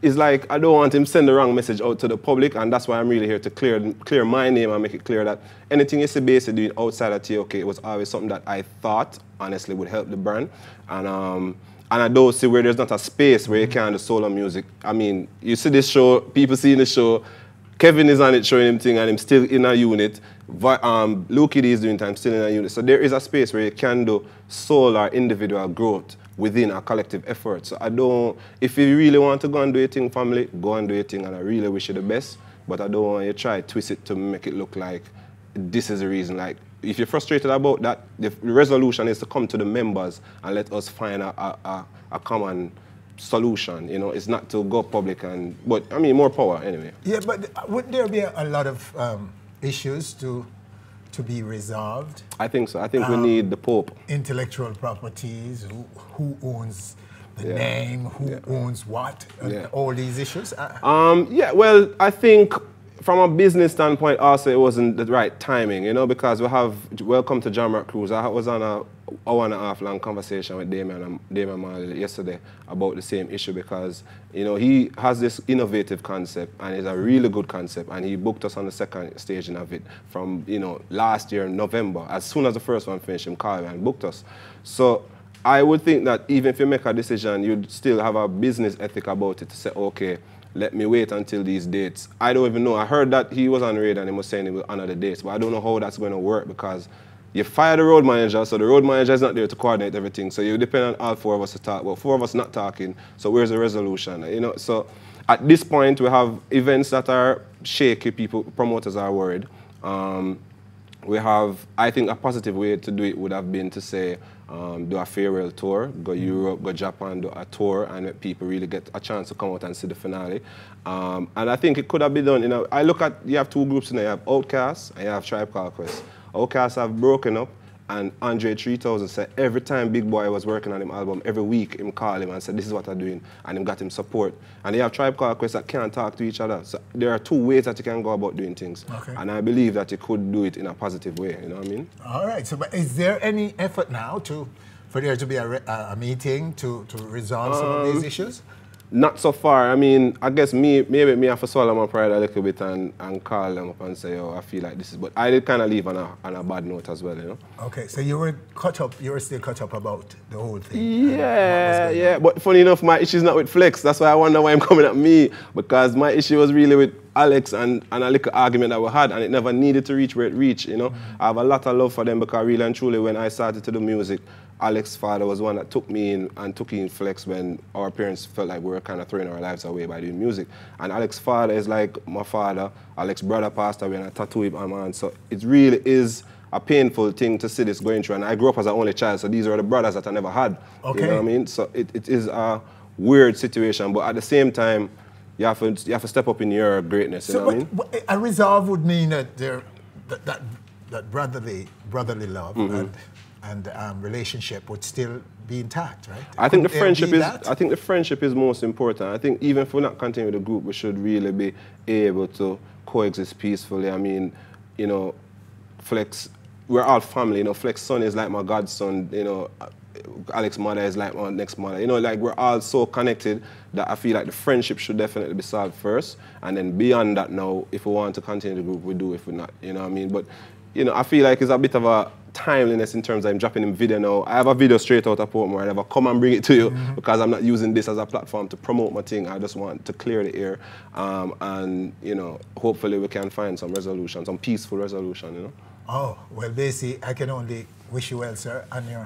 want him send the wrong message out to the public, and that's why I'm really here to clear my name and make it clear that anything you see basically doing outside of TOK was always something that I thought, honestly, would help the brand. And I don't see where there's not a space where you can do solo music. I mean, you see this show, people seeing the show, Kevin is on it showing him thing and him still in a unit. Luke D is doing time still in a unit. So there is a space where you can do solo or individual growth within a collective effort. So I don't, if you really want to go and do your thing, family, go and do your thing, and I really wish you the best, but I don't want you to try to twist it to make it look like this is the reason. Like, if you're frustrated about that, the resolution is to come to the members and let us find a common solution. You know, it's not to go public and, but I mean, more power anyway. Yeah, but wouldn't there be a lot of issues to be resolved? I think so. I think we need the Pope. Intellectual properties, who owns the name, who owns what, all these issues? Yeah, well, I think from a business standpoint also it wasn't the right timing, you know, because we have Welcome to John Rock Cruise. I was on a hour-and-a-half long conversation with Damien Marley yesterday about the same issue because, you know, he has this innovative concept and it's a really good concept, and he booked us on the second staging of it from, you know, last year in November. As soon as the first one finished, him called me and booked us. So I would think that even if you make a decision, you'd still have a business ethic about it to say, okay, let me wait until these dates. I don't even know. I heard that he was on the radar and he was saying he will honor the dates, but I don't know how that's going to work because you fire the road manager, so the road manager is not there to coordinate everything. So you depend on all four of us to talk. Well, four of us not talking, so where's the resolution? You know, so at this point we have events that are shaky. People, promoters are worried. We have, I think, a positive way to do it would have been to say, do a farewell tour, go Europe, go Japan, do a tour, and let people really get a chance to come out and see the finale. And I think it could have been done. You know, I look at, you have two groups in there. You have Outkast and you have Tribe Called Quest. Outkast have broken up, and Andre 3000 said every time Big Boy was working on him album, every week him call him and said, this is what I'm doing, and him got him support. And you have Tribe Called Quest that can't talk to each other. So there are two ways that you can go about doing things. Okay. And I believe that you could do it in a positive way, you know what I mean? All right, so but is there any effort now for there to be a meeting to resolve some of these issues? Not so far. I mean, I guess maybe me have to swallow my pride a little bit and call them up and say, oh, I feel like this is, but I did kind of leave on a bad note as well, you know? Okay, so you were still cut up about the whole thing? Yeah, but funny enough, my issue's not with Flex. That's why I wonder why I'm coming at me, because my issue was really with Alex and a little argument that we had, and it never needed to reach where it reached, you know? I have a lot of love for them because really and truly when I started to do music, Alex's father was one that took me in and took in Flex when our parents felt like we were kind of throwing our lives away by doing music. And Alex's father is like my father. Alex's brother passed away and I tattooed him on my hand. So it really is a painful thing to see this going through. And I grew up as an only child, so these are the brothers that I never had. Okay. You know what I mean? So it is a weird situation, but at the same time, you have to step up in your greatness, you know what I mean? A resolve would mean that that brotherly love and relationship would still be intact, right? I think the friendship is most important. I think even if we're not continuing with the group, we should really be able to coexist peacefully. I mean, you know, Flex, we're all family. You know, Flex's son is like my godson. You know, Alex's mother is like my next mother. You know, like we're all so connected that I feel like the friendship should definitely be solved first, and then beyond that, now, if we want to continue the group, we do. If we're not, you know what I mean? But you know, I feel like it's a bit of a timeliness in terms of I'm dropping in video now. I have a video straight out of Portmore. I never come and bring it to you because I'm not using this as a platform to promote my thing. I just want to clear the air, and you know, hopefully we can find some resolution, some peaceful resolution. You know. Oh well, basically, I can only wish you well, sir,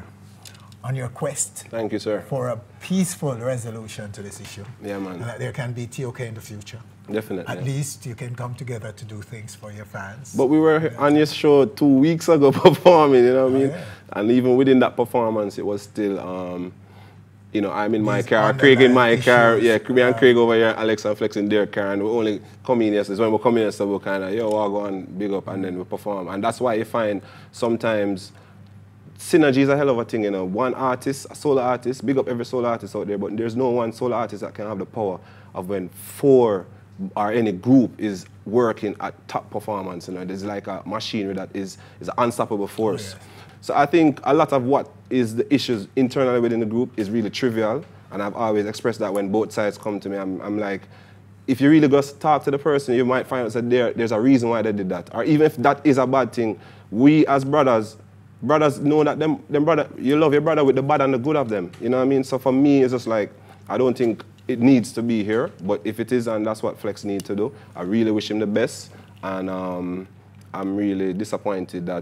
on your quest. Thank you, sir. For a peaceful resolution to this issue. Yeah, man. And that there can be TOK in the future. Definitely. At least you can come together to do things for your fans. But we were on your show 2 weeks ago performing, you know what I mean? Yeah. And even within that performance, it was still, you know, I'm in my car, Craig in my car, yeah, me and Craig over here, Alex and Flex in their car, and we only come in yesterday. When we come in yesterday, we kind of, yo, we'll go and big up, and then we perform. And that's why you find sometimes synergy is a hell of a thing, you know. One artist, a solo artist, big up every solo artist out there, but there's no one solo artist that can have the power of when four or any group is working at top performance. You know, there's like a machinery that is an unstoppable force. Oh, yes. So I think a lot of what is the issues internally within the group is really trivial, and I've always expressed that when both sides come to me. I'm like, if you really go talk to the person, you might find out that there's a reason why they did that. Or even if that is a bad thing, we as brothers know that them brother, you love your brother with the bad and the good of them. You know what I mean? So for me, it's just like, I don't think it needs to be here, but if it is, and that's what Flex needs to do, I really wish him the best, and I'm really disappointed that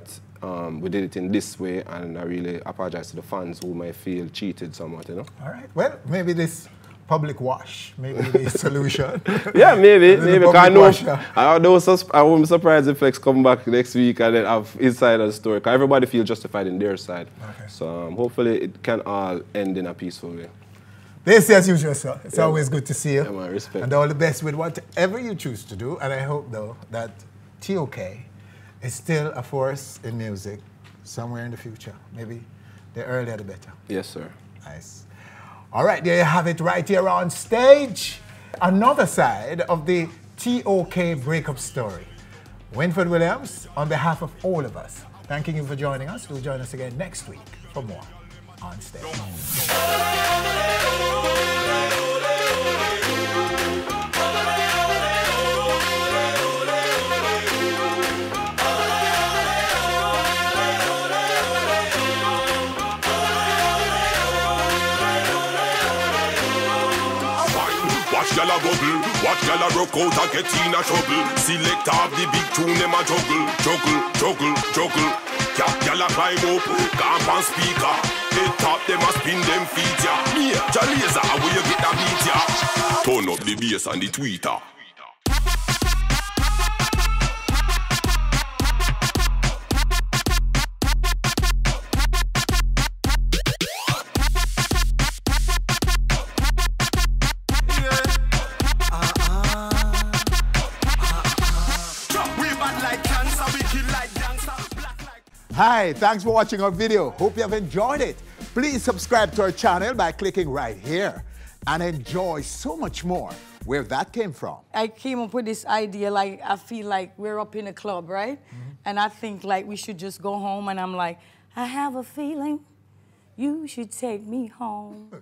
we did it in this way, and I really apologize to the fans who might feel cheated somewhat, you know. All right. Well, maybe this public wash, maybe the solution. Yeah, maybe. Because I know, I won't be surprised if Flex come back next week and then have inside of the story. Because everybody feels justified in their side. Okay. So hopefully it can all end in a peaceful way. This as usual, sir. It's always good to see you. Yeah, man, respect. And all the best with whatever you choose to do. And I hope, though, that TOK is still a force in music somewhere in the future. Maybe the earlier the better. Yes, sir. Nice. All right, there you have it right here on stage. Another side of the TOK breakup story. Winford Williams, on behalf of all of us, thanking you for joining us. Do join us again next week for more on stage. Watch y'all a bubble, watch y'all a rock out and get in a trouble. Select off the big tune, them a juggle, juggle, juggle, juggle. Y'all a climb up, camp and speaker. Head top, them a spin them feet, ya. Me, Jalazer, where you get that beat, ya. Turn up the bass and the tweeter. Hi, thanks for watching our video. Hope you have enjoyed it. Please subscribe to our channel by clicking right here and enjoy so much more where that came from. I came up with this idea, like, I feel like we're up in a club, right? And I think, like, we should just go home, and I'm like, I have a feeling you should take me home.